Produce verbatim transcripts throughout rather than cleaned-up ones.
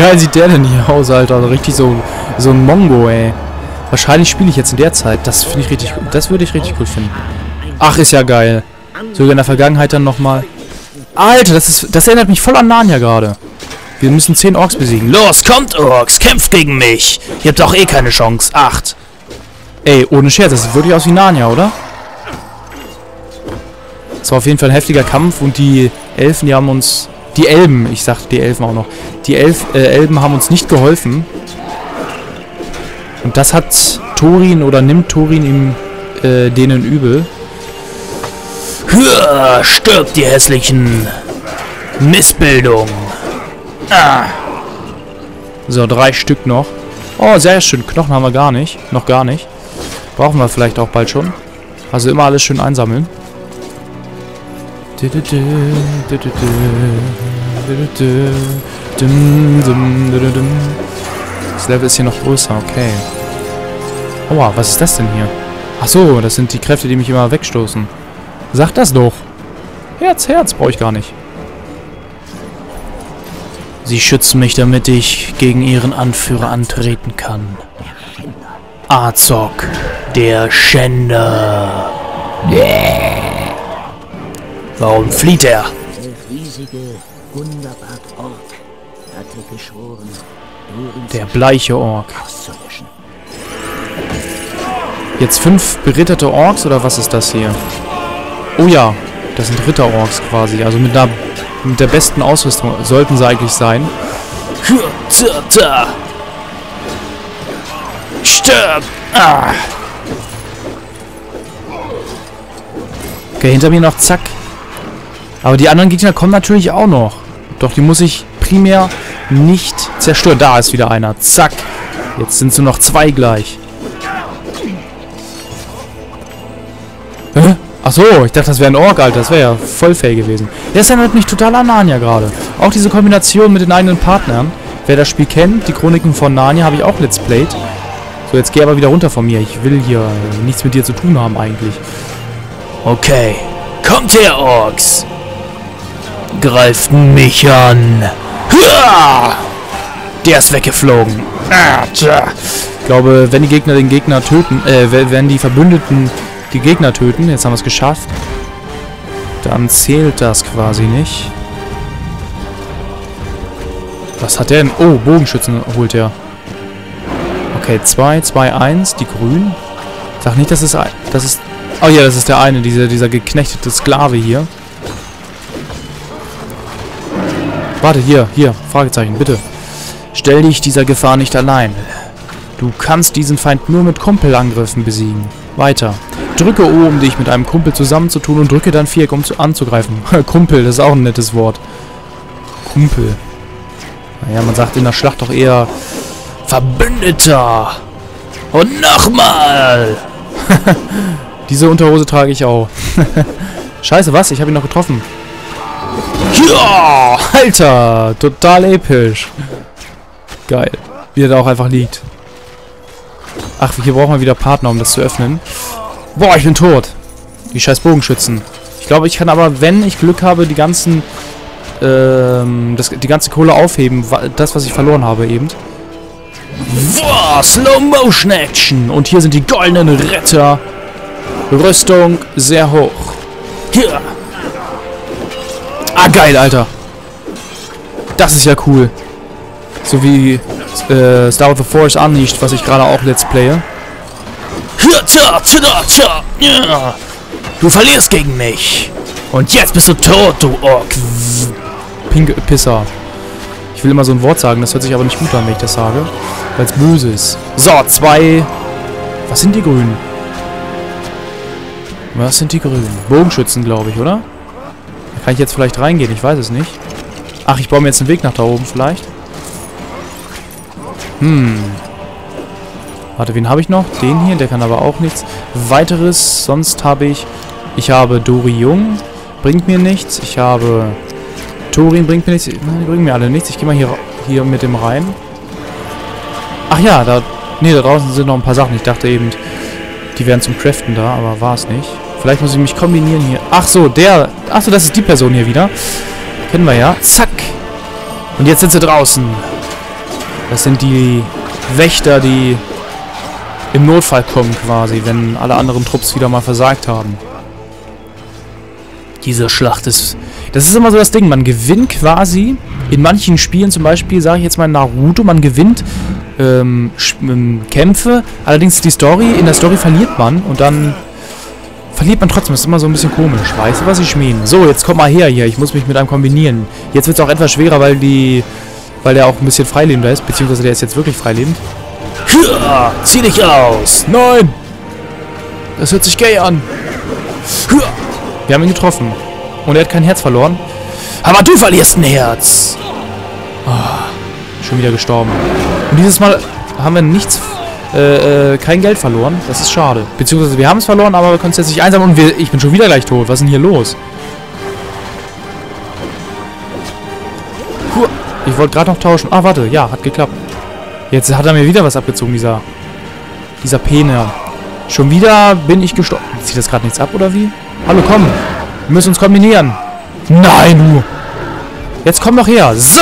geil sieht der denn hier aus, Alter? Also richtig so, so ein Mongo, ey. Wahrscheinlich spiele ich jetzt in der Zeit. Das finde ich richtig gut. Das würde ich richtig cool finden. Ach, ist ja geil. Sogar in der Vergangenheit dann nochmal. Alter, das ist, das erinnert mich voll an Narnia gerade. Wir müssen zehn Orks besiegen. Los, kommt Orks, kämpft gegen mich. Ihr habt auch eh keine Chance. Acht. Ey, ohne Scherz, das sieht wirklich aus wie Narnia, oder? Das war auf jeden Fall ein heftiger Kampf und die Elfen, die haben uns... Die Elben, ich sag die Elfen auch noch. Die Elf, äh, Elben haben uns nicht geholfen. Und das hat Thorin oder nimmt Thorin ihm äh, denen übel. Hör, stirbt die hässlichen Missbildung. Ah. So, drei Stück noch. Oh, sehr schön. Knochen haben wir gar nicht. Noch gar nicht. Brauchen wir vielleicht auch bald schon. Also immer alles schön einsammeln. Das Level ist hier noch größer, okay. Aua, was ist das denn hier? Achso, das sind die Kräfte, die mich immer wegstoßen. Sag das doch. Herz, Herz, brauche ich gar nicht. Sie schützen mich, damit ich gegen ihren Anführer antreten kann. Azog, der Schänder. Yeah. Warum flieht er? Der riesige Wunderbart Ork hatte geschworen, der bleiche Ork. auszulöschen. Jetzt fünf beritterte Orks, oder was ist das hier? Oh ja, das sind Ritter-Orks quasi. Also mit, einer, mit der besten Ausrüstung sollten sie eigentlich sein. Stirb! Ah. Okay, hinter mir noch, zack. Aber die anderen Gegner kommen natürlich auch noch. Doch die muss ich primär nicht zerstören. Da ist wieder einer. Zack. Jetzt sind es nur noch zwei gleich. Hä? Achso, ich dachte, das wäre ein Ork, Alter. Das wäre ja voll fail gewesen. Das erinnert mich total an Narnia gerade. Auch diese Kombination mit den eigenen Partnern. Wer das Spiel kennt, die Chroniken von Narnia, habe ich auch Let's Played. So, jetzt geh aber wieder runter von mir. Ich will hier nichts mit dir zu tun haben eigentlich. Okay. Kommt her, Orks. Greift mich an. Hua! Der ist weggeflogen. Ah, tja. Ich glaube, wenn die Gegner den Gegner töten, äh, wenn die Verbündeten die Gegner töten, jetzt haben wir es geschafft, dann zählt das quasi nicht. Was hat der denn? Oh, Bogenschützen holt er. Okay, zwei, zwei, eins, die Grünen. Sag nicht, das ist... Das ist... Oh ja, das ist der eine, dieser, dieser geknechtete Sklave hier. Warte, hier, hier, Fragezeichen, bitte. Stell dich dieser Gefahr nicht allein. Du kannst diesen Feind nur mit Kumpelangriffen besiegen. Weiter. Drücke O, um dich mit einem Kumpel zusammenzutun und drücke dann Viereck, um zu anzugreifen. Kumpel, das ist auch ein nettes Wort. Kumpel. Naja, man sagt in der Schlacht doch eher Verbündeter. Und nochmal. Diese Unterhose trage ich auch. Scheiße, was? Ich habe ihn noch getroffen. Ja, Alter, total episch. Geil. Wie er da auch einfach liegt. Ach, hier brauchen wir wieder Partner, um das zu öffnen. Boah, ich bin tot. Die scheiß Bogenschützen. Ich glaube, ich kann aber, wenn ich Glück habe, die ganzen, ähm, das, die ganze Kohle aufheben. Das, was ich verloren habe eben. Boah, Slow-Motion-Action. Und hier sind die goldenen Retter. Rüstung sehr hoch. Hier. Ah, geil, Alter. Das ist ja cool. So wie äh, Star of the Force Unleashed, was ich gerade auch let's playe. Du verlierst gegen mich. Und jetzt bist du tot, du Ork. Pink Pisser. Ich will immer so ein Wort sagen, das hört sich aber nicht gut an, wenn ich das sage. Weil es böse ist. So, zwei. Was sind die Grünen? Was sind die Grünen? Bogenschützen, glaube ich, oder? Da kann ich jetzt vielleicht reingehen, ich weiß es nicht. Ach, ich baue mir jetzt einen Weg nach da oben vielleicht. Hm. Warte, wen habe ich noch? Den hier, der kann aber auch nichts. Weiteres, sonst habe ich... Ich habe Dori Jung, bringt mir nichts. Ich habe... Thorin bringt mir nichts. Nein, die bringen mir alle nichts. Ich gehe mal hier, hier mit dem rein. Ach ja, da... Ne, da draußen sind noch ein paar Sachen. Ich dachte eben, die wären zum Craften da, aber war es nicht. Vielleicht muss ich mich kombinieren hier. Ach so, der... Ach so, das ist die Person hier wieder. Kennen wir ja. Zack. Und jetzt sind sie draußen. Das sind die Wächter, die im Notfall kommen quasi, wenn alle anderen Trupps wieder mal versagt haben. Diese Schlacht ist... Das ist immer so das Ding, man gewinnt quasi in manchen Spielen, zum Beispiel, sage ich jetzt mal Naruto, man gewinnt ähm, Kämpfe, allerdings die Story, in der Story verliert man und dann verliert man trotzdem, das ist immer so ein bisschen komisch. Weißt du, was ich meine? So, jetzt komm mal her hier, ich muss mich mit einem kombinieren. Jetzt wird es auch etwas schwerer, weil die, weil der auch ein bisschen freilebender ist, beziehungsweise der ist jetzt wirklich freilebend. Hua, zieh dich aus! Nein! Das hört sich gay an. Hua. Wir haben ihn getroffen. Und er hat kein Herz verloren. Aber du verlierst ein Herz! Oh, schon wieder gestorben. Und dieses Mal haben wir nichts, äh, äh, kein Geld verloren. Das ist schade. Beziehungsweise wir haben es verloren, aber wir können es jetzt nicht einsammeln. Und wir, ich bin schon wieder gleich tot. Was ist denn hier los? Hua. Ich wollte gerade noch tauschen. Ah, warte. Ja, hat geklappt. Jetzt hat er mir wieder was abgezogen, dieser, dieser Pene. Schon wieder bin ich gestorben. Zieht das gerade nichts ab, oder wie? Hallo, komm. Wir müssen uns kombinieren. Nein, du. Jetzt komm doch her. So.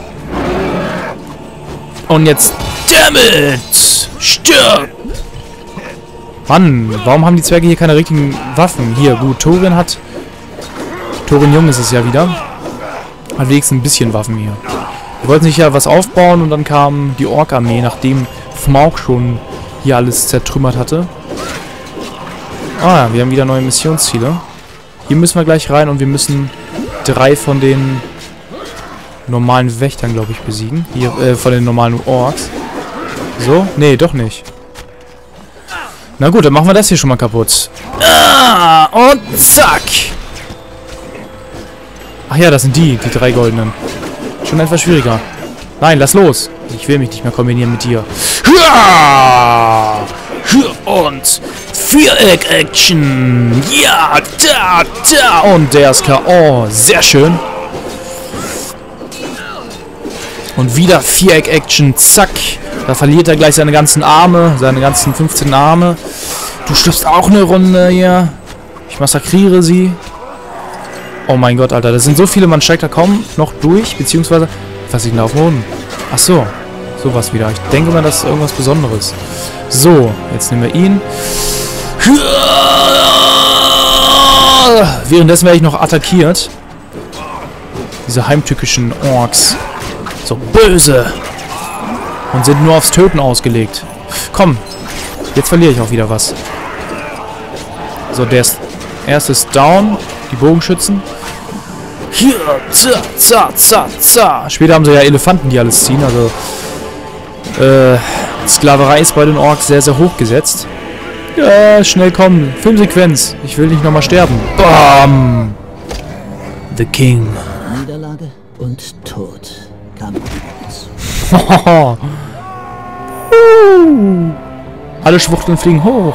Und jetzt... Dammit. Stirb. Mann, warum haben die Zwerge hier keine richtigen Waffen? Hier, gut. Thorin hat... Thorin Jung ist es ja wieder. Hat wenigstens ein bisschen Waffen hier. Wir wollten sich ja was aufbauen und dann kam die Ork-Armee, nachdem Smaug schon hier alles zertrümmert hatte. Ah ja, wir haben wieder neue Missionsziele. Hier müssen wir gleich rein und wir müssen drei von den normalen Wächtern, glaube ich, besiegen. Hier, äh, von den normalen Orks. So? Nee, doch nicht. Na gut, dann machen wir das hier schon mal kaputt. Ah, und zack! Ach ja, das sind die, die drei goldenen. Schon etwas schwieriger. Nein, lass los. Ich will mich nicht mehr kombinieren mit dir. Und Viereck-Action. Ja, da, da. Und der ist K O. Sehr schön. Und wieder Viereck-Action. Zack. Da verliert er gleich seine ganzen Arme. Seine ganzen fünfzehn Arme. Du stirbst auch eine Runde hier. Ich massakriere sie. Oh mein Gott, Alter. Das sind so viele, man steigt da kaum noch durch. Beziehungsweise... Was ist denn da auf dem Boden? Ach so. Sowas wieder. Ich denke mal, das ist irgendwas Besonderes. So. Jetzt nehmen wir ihn. Währenddessen werde ich noch attackiert. Diese heimtückischen Orks. So böse. Und sind nur aufs Töten ausgelegt. Komm. Jetzt verliere ich auch wieder was. So, der ist... Erst ist down. Die Bogenschützen. Hier, za, za, za, za. Später haben sie ja Elefanten, die alles ziehen. Also, äh, Sklaverei ist bei den Orks sehr, sehr hoch gesetzt. Ja, schnell kommen. Filmsequenz. Ich will nicht nochmal sterben. Bam! The King. Niederlage und Tod kam uns. uh. Alle Schwuchteln fliegen hoch.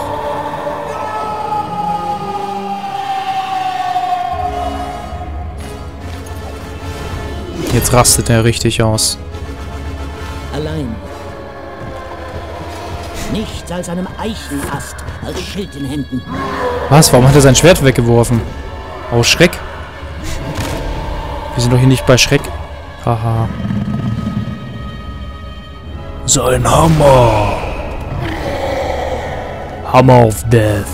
Jetzt rastet er richtig aus. Allein. Nichts als einem Eichenast als Schild in Händen. Was? Warum hat er sein Schwert weggeworfen? Aus Schreck? Wir sind doch hier nicht bei Schreck. Haha. Sein Hammer. Hammer of Death.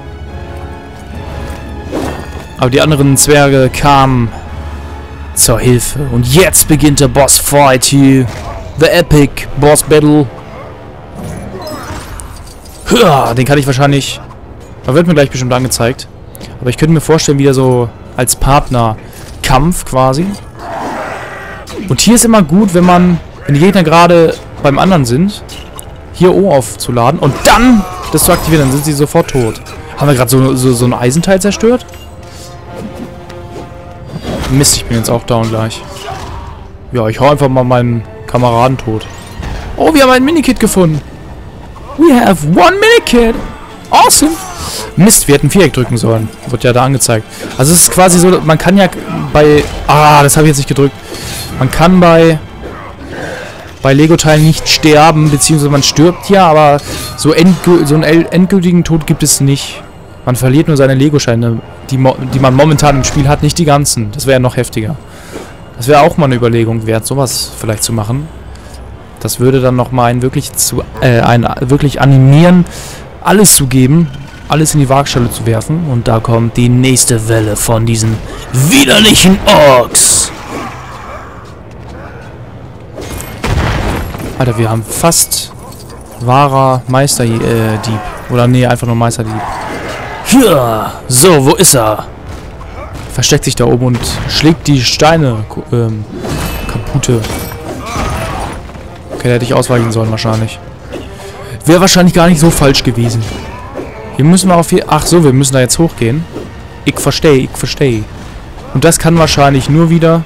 Aber die anderen Zwerge kamen zur Hilfe. Und jetzt beginnt der Boss Fight hier. The Epic Boss Battle. Ja, den kann ich wahrscheinlich... Da wird mir gleich bestimmt angezeigt. Aber ich könnte mir vorstellen, wieder so als Partner-Kampf quasi. Und hier ist immer gut, wenn man... Wenn die Gegner gerade beim anderen sind, hier O aufzuladen und dann das zu aktivieren, dann sind sie sofort tot. Haben wir gerade so, so, so ein Eisenteil zerstört? Mist, ich bin jetzt auch down gleich. Ja, ich hau einfach mal meinen Kameraden tot. Oh, wir haben ein Minikit gefunden. We have one Minikit. Awesome. Mist, wir hätten Viereck drücken sollen. Wird ja da angezeigt. Also es ist quasi so, man kann ja bei... Ah, das habe ich jetzt nicht gedrückt. Man kann bei... bei Lego-Teilen nicht sterben, beziehungsweise man stirbt ja, aber so, endgül so einen endgültigen Tod gibt es nicht. Man verliert nur seine Lego-Scheine, die, die man momentan im Spiel hat, nicht die ganzen. Das wäre ja noch heftiger. Das wäre auch mal eine Überlegung wert, sowas vielleicht zu machen. Das würde dann nochmal ein wirklich zu äh, ein wirklich animieren, alles zu geben, alles in die Waagschale zu werfen. Und da kommt die nächste Welle von diesen widerlichen Orks. Alter, wir haben fast wahrer Meisterdieb. Äh, Oder nee, einfach nur Meisterdieb. Ja, so, wo ist er? Versteckt sich da oben und schlägt die Steine ähm, kaputte. Okay, da hätte ich ausweichen sollen wahrscheinlich. Wäre wahrscheinlich gar nicht so falsch gewesen. Hier müssen wir auf hier... Ach so, wir müssen da jetzt hochgehen. Ich verstehe, ich verstehe. Und das kann wahrscheinlich nur wieder...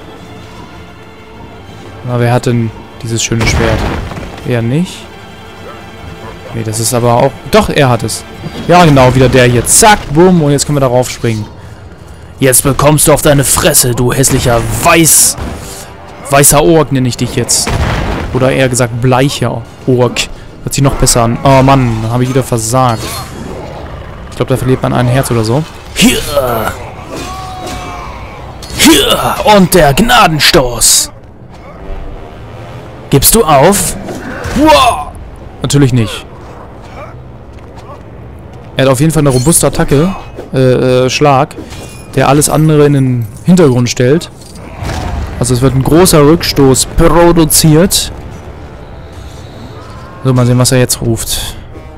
Na, wer hat denn dieses schöne Schwert? Er nicht. Nee, das ist aber auch... Doch, er hat es. Ja, genau, wieder der hier. Zack, bumm, und jetzt können wir darauf springen. Jetzt bekommst du auf deine Fresse, du hässlicher Weiß... Weißer Ork nenne ich dich jetzt. Oder eher gesagt bleicher Ork. Hört sich noch besser an. Oh Mann, dann habe ich wieder versagt. Ich glaube, da verliert man ein Herz oder so. Hier! Hier! Und der Gnadenstoß! Gibst du auf? Wow! Natürlich nicht. Er hat auf jeden Fall eine robuste Attacke. Äh, äh, Schlag. Der alles andere in den Hintergrund stellt. Also es wird ein großer Rückstoß produziert. So, mal sehen, was er jetzt ruft.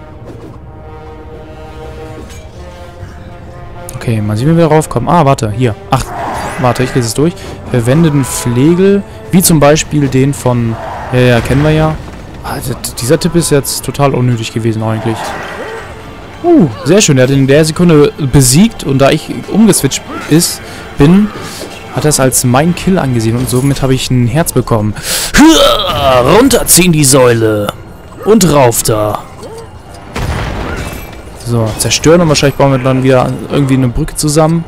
Okay, mal sehen, wie wir raufkommen. Ah, warte, hier. Ach, warte, ich lese es durch. Verwende den Flegel, wie zum Beispiel den von... Ja, ja, kennen wir ja. Ah, dieser Tipp ist jetzt total unnötig gewesen eigentlich. Uh, sehr schön. Er hat in der Sekunde besiegt und da ich umgeswitcht ist, bin, hat er es als mein Kill angesehen und somit habe ich ein Herz bekommen. Runterziehen die Säule. Und rauf da. So, zerstören und wahrscheinlich bauen wir dann wieder irgendwie eine Brücke zusammen.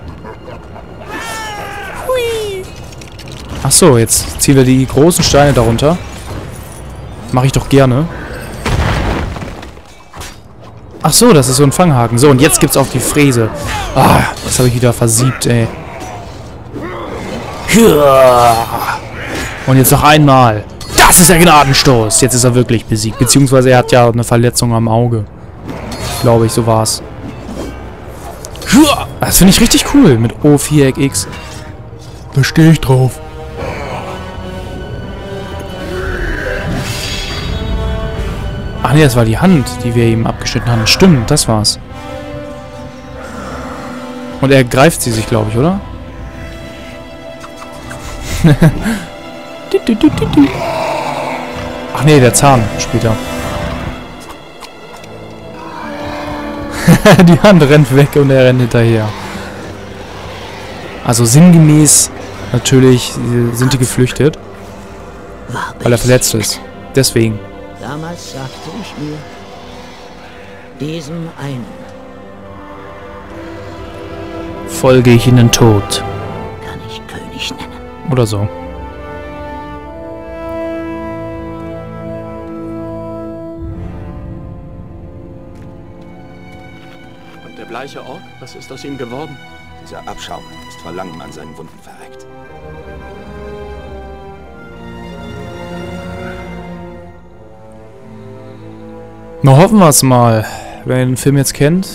Hui. Ach so, jetzt ziehen wir die großen Steine darunter. Mache ich doch gerne. Ach so, das ist so ein Fanghaken. So, und jetzt gibt's auch die Fräse. Ah, das habe ich wieder versiebt, ey. Und jetzt noch einmal. Das ist der Gnadenstoß. Jetzt ist er wirklich besiegt. Beziehungsweise er hat ja eine Verletzung am Auge. Glaube ich, so war's. Das finde ich richtig cool mit O Viereck X. Da stehe ich drauf. Ach nee, das war die Hand, die wir ihm abgeschnitten haben. Stimmt, das war's. Und er greift sie sich, glaube ich, oder? Ach nee, der Zahn später. Die Hand rennt weg und er rennt hinterher. Also sinngemäß natürlich sind die geflüchtet. Weil er verletzt ist. Deswegen. Damals sagte ich mir, diesem einen folge ich in den Tod. Kann ich König nennen. Oder so. Und der bleiche Ork? Was ist aus ihm geworden? Dieser Abschaum ist vor langem an seinen Wunden verreckt. Na, hoffen wir es mal. Wer den Film jetzt kennt.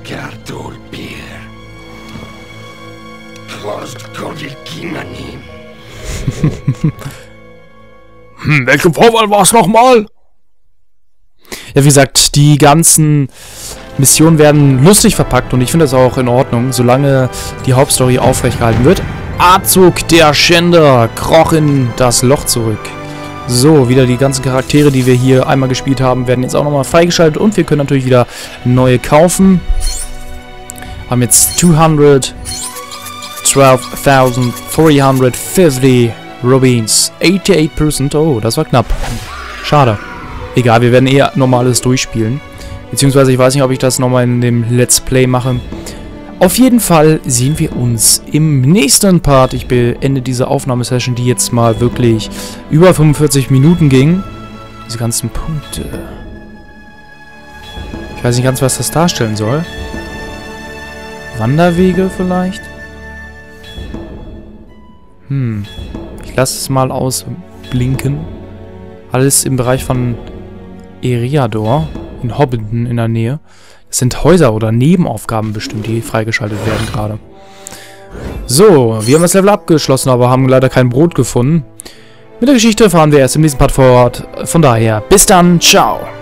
hm, welche Vorwahl war es nochmal? Ja, wie gesagt, die ganzen Missionen werden lustig verpackt und ich finde das auch in Ordnung, solange die Hauptstory aufrechtgehalten wird. Azog der Schänder kroch in das Loch zurück. So, wieder die ganzen Charaktere, die wir hier einmal gespielt haben, werden jetzt auch nochmal freigeschaltet und wir können natürlich wieder neue kaufen. Haben jetzt zweihundertzwölftausendvierhundertfünfzig Rubins. achtundachtzig Prozent. Oh, das war knapp. Schade. Egal, wir werden eher normales durchspielen. Beziehungsweise ich weiß nicht, ob ich das nochmal in dem Let's Play mache. Auf jeden Fall sehen wir uns im nächsten Part. Ich beende diese Aufnahmesession, die jetzt mal wirklich über fünfundvierzig Minuten ging. Diese ganzen Punkte. Ich weiß nicht ganz, was das darstellen soll. Wanderwege vielleicht? Hm. Ich lasse es mal ausblinken. Alles im Bereich von Eriador, in Hobbiton in der Nähe. Das sind Häuser oder Nebenaufgaben bestimmt, die freigeschaltet werden gerade. So, wir haben das Level abgeschlossen, aber haben leider kein Brot gefunden. Mit der Geschichte fahren wir erst im nächsten Part fort. Von daher, bis dann, ciao!